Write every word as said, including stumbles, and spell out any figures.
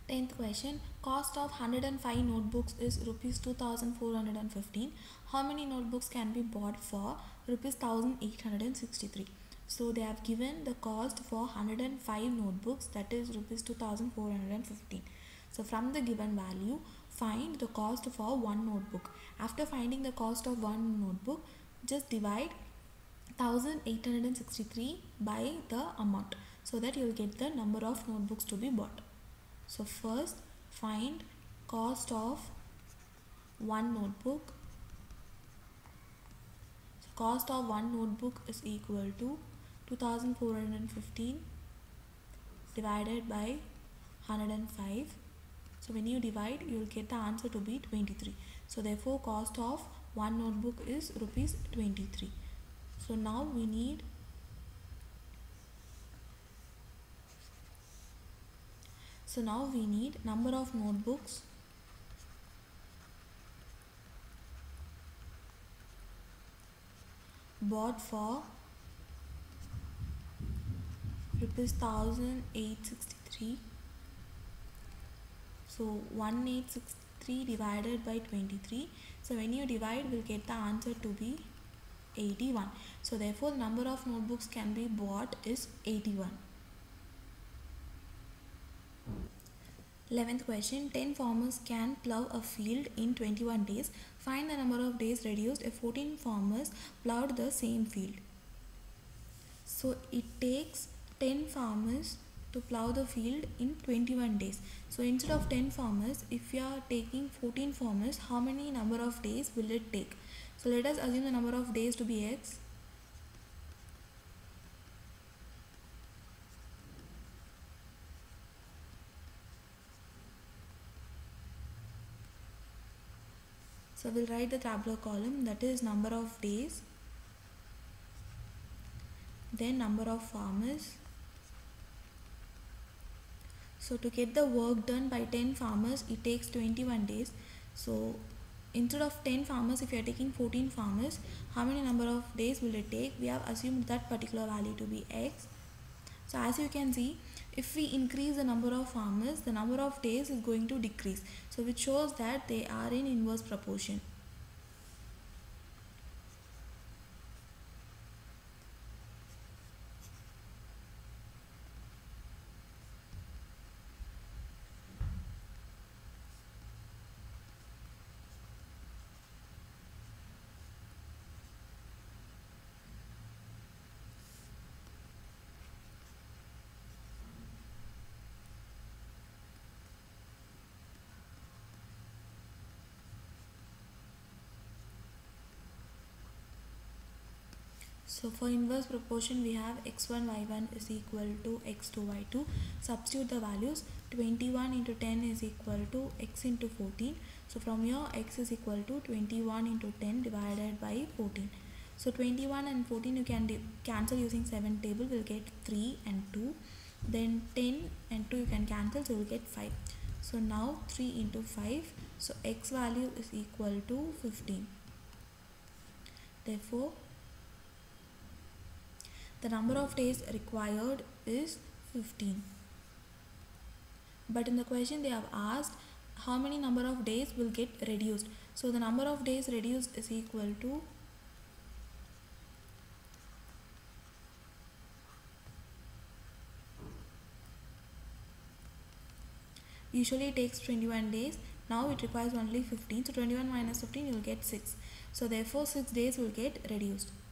tenth question. Cost of one hundred five notebooks is rupees two thousand four hundred fifteen. How many notebooks can be bought for rupees one thousand eight hundred sixty-three? So they have given the cost for one hundred five notebooks, that is rupees two thousand four hundred fifteen. So from the given value, find the cost for one notebook. After finding the cost of one notebook, just divide one thousand eight hundred sixty-three by the amount, so that you will get the number of notebooks to be bought. So first find cost of one notebook. So cost of one notebook is equal to two thousand four hundred fifteen divided by one hundred five. So when you divide, you will get the answer to be twenty-three. So therefore cost of one notebook is rupees twenty-three. So now we need So now we need number of notebooks bought for rupees one thousand eight hundred sixty-three. So one thousand eight hundred sixty-three divided by twenty-three. So when you divide, we'll get the answer to be eighty-one. So therefore the number of notebooks can be bought is eighty-one. eleventh question. ten farmers can plough a field in twenty-one days. Find the number of days reduced if fourteen farmers ploughed the same field. So it takes ten farmers to plough the field in twenty-one days. So instead of ten farmers, if you are taking fourteen farmers, how many number of days will it take? So let us assume the number of days to be x. So we'll write the tabular column, that is number of days, then number of farmers. So to get the work done by ten farmers, it takes twenty-one days. So instead of ten farmers, if you are taking fourteen farmers, how many number of days will it take? We have assumed that particular value to be x. So as you can see, if we increase the number of farmers, the number of days is going to decrease. So which shows that they are in inverse proportion. So for inverse proportion, we have x one y one is equal to x two y two. Substitute the values. twenty-one into ten is equal to x into fourteen. So from here, x is equal to twenty-one into ten divided by fourteen. So twenty-one and fourteen you can cancel using seven table, will get three and two. Then ten and two you can cancel, so you will get five. So now three into five. So x value is equal to fifteen. Therefore the number of days required is fifteen. But in the question they have asked how many number of days will get reduced. So the number of days reduced is equal to usually it takes twenty-one days. Now it requires only fifteen. So twenty-one minus fifteen, you will get six. So therefore six days will get reduced.